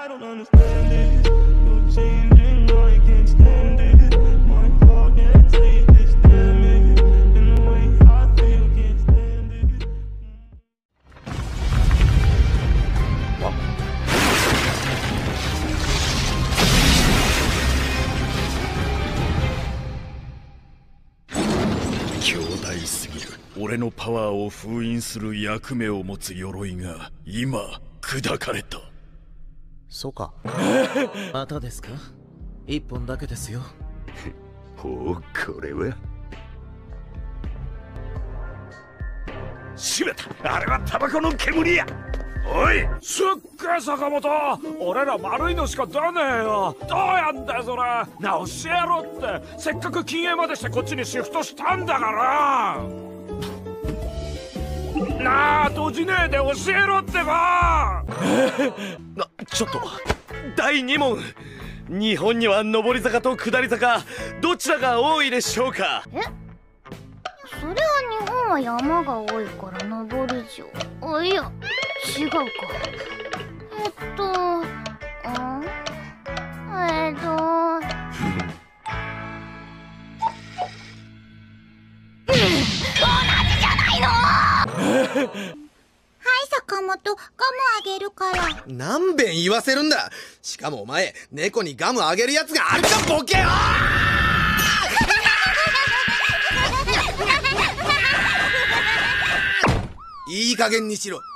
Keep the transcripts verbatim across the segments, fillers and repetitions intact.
強大すぎる。俺のパワーを封印する役目を持つ鎧が今砕かれた。 そうか。またですか？一本だけですよ。 ほう、これはしまった。あれはタバコの煙や。おい、 すっげえ坂本、俺ら丸いのしか出ねえよ。どうやんだよそれ。なあ教えろって。せっかく禁煙までしてこっちにシフトしたんだから。なあ閉じねえで教えろってば。 な、ちょっとだいに問。日本には上り坂と下り坂どちらが多いでしょうか？ え、それは日本は山が多いから上りじゃ。あ、いや違うか。えっとんえっと同じじゃないの。はい坂本、ガムあげるから。 何遍言わせるんだ。しかもお前猫にガムあげるやつがあるかボケよ。いい加減にしろ。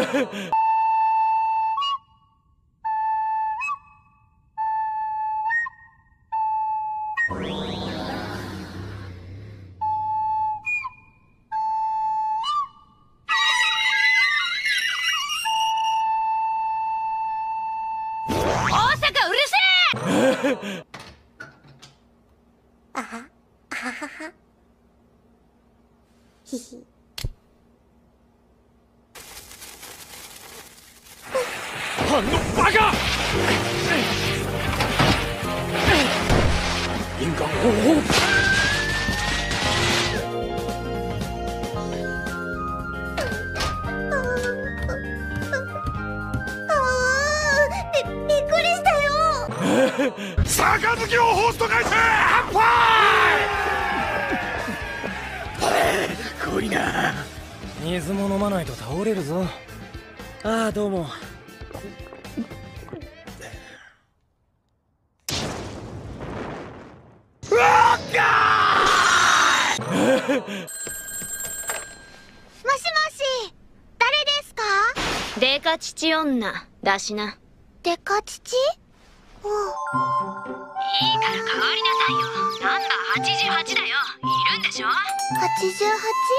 あはあはははひひ。 あのバカ。因果応報。 びっくりしたよ。 杯をホースト返せ。乾杯。 濃いな。 水も飲まないと倒れるぞ。ああ、どうも。 もしもし、誰ですか？ デカ父女だしな。 デカ父？おう。 いいから変わりなさいよ。ナンバーはちじゅうはちだよ。いるんでしょ？ はちじゅうは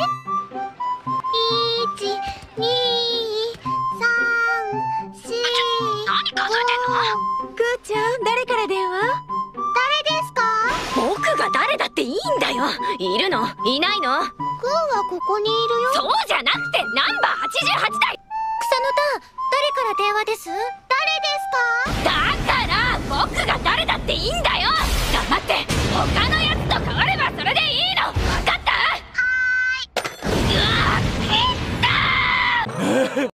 ち？ いち、に、さん、し、 何数えてんの？ くーちゃん、誰から電話？誰ですか？ 僕が誰だっていいんだよ。いるの？いないの？ くーはここにいるよ。 そうじゃなくてナンバーはちじゅうはちだよ。 草野た、誰から電話です？誰ですか？ だから僕が誰だっていいんだよ。黙って他のやつと変わればそれでいいの。分かった？はーい。うわっ、いったー。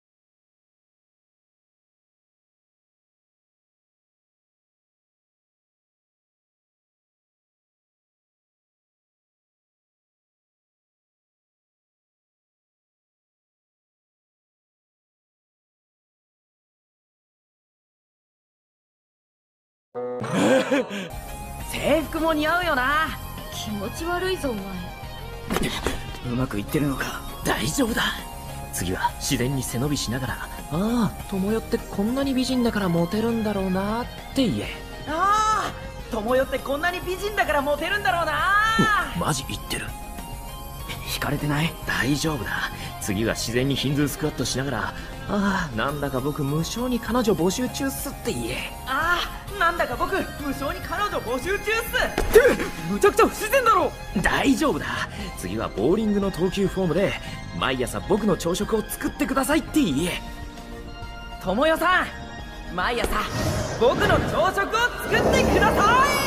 制服も似合うよな。 気持ち悪いぞお前。 うまくいってるのか？大丈夫だ。次は自然に背伸びしながら、ああ、友よってこんなに美人だからモテるんだろうなって言え。ああ、友よってこんなに美人だからモテるんだろうな。マジ言ってる。惹かれてない？大丈夫だ。次は自然にヒンズースクワットしながら、ああ、なんだか僕無償に彼女募集中っすって言え。ああ、なんだか僕無償に彼女募集中っす。むちゃくちゃ不自然だろ。大丈夫だ。次はボーリングの投球フォームで毎朝僕の朝食を作ってくださいって言え。友よさん、毎朝僕の朝食を作ってください。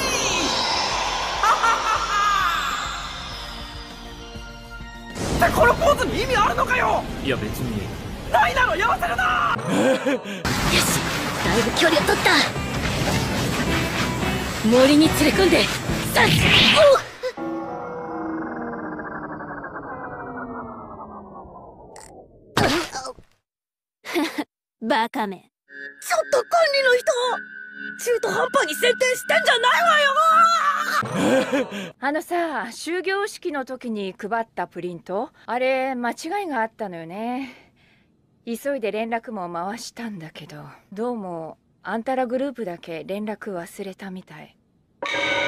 このポーズに意味あるのかよ。いや別にないならやらせるな。よし、 だいぶ距離を取った。森に連れ込んでさっおバカめ。ちょっと管理の人、中途半端に設定してんじゃないわよ。 あのさ、終業式の時に配ったプリント、あれ間違いがあったのよね。急いで連絡も回したんだけど、どうもあんたらグループだけ連絡忘れたみたい。